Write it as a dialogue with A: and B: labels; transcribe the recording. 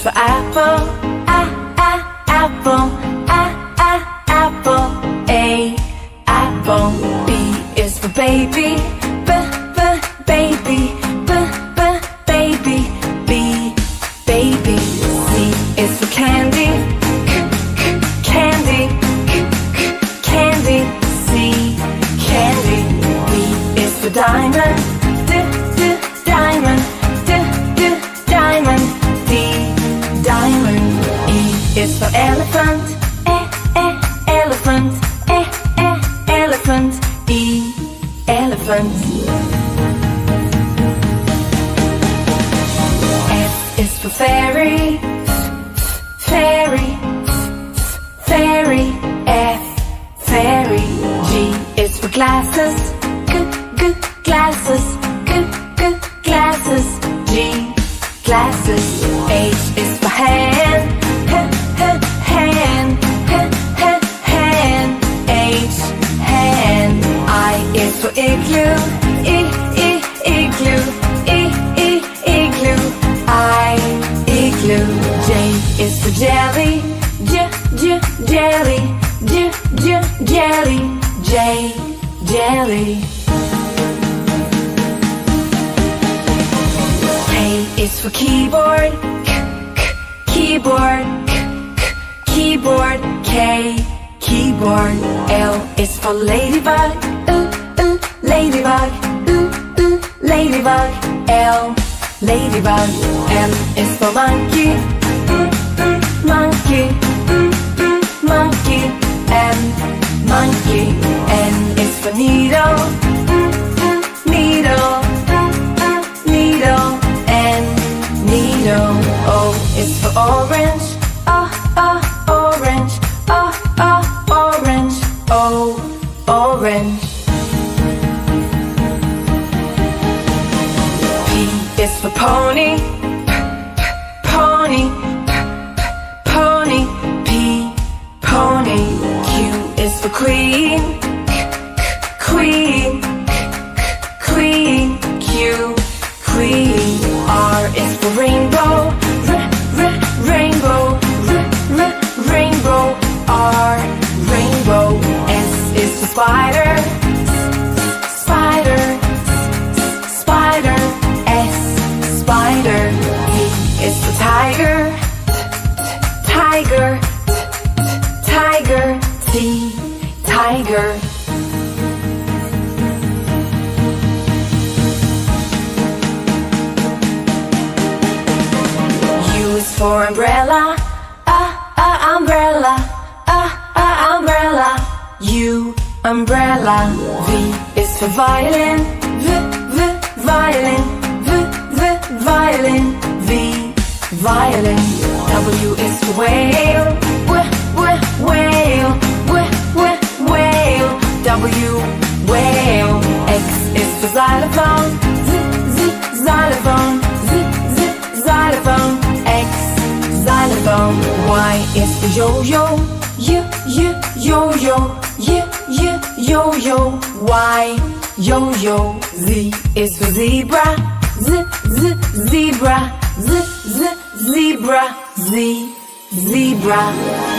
A: for apple, apple, apple. A, apple. B is for baby, baby, baby. B, baby. C is for candy, candy, candy. C, candy. D is for diamond, diamond, diamond. D, diamond. E is for elephant, elephant, elephant. E, elephant. F is for fairy, fairy, fairy. F, fairy. G is for glasses, glasses, glasses. G, glasses. H is for hand, hand, hand. H, hand. I is for igloo, igloo, igloo. I, igloo. J is for jelly, jelly, jelly. J, jelly. K is for keyboard, keyboard, keyboard. K, keyboard. L is for ladybug, ladybug, ladybug. L, ladybug. M is for monkey, monkey, monkey. M, monkey. N is for needle, needle, needle. N, needle. O is for orange, orange, orange. O, orange. P is for pony, pony, pony. P, pony. Q is for queen, queen, queen. Q, queen. R is for rainbow, rainbow, rainbow. R, rainbow. S is for spider, spider, spider. S, spider. T is for tiger, tiger, tiger. T, tiger. U is for umbrella, umbrella, umbrella. U, umbrella. V is for violin, violin, violin. V, violin. W is for whale, whale, whale. W, whale. X is for xylophone, xylophone, xylophone. X, xylophone. Y is for yo-yo, yo-yo, yo-yo. Y, yo-yo. Z is for zebra, zebra, zebra. Z, zebra.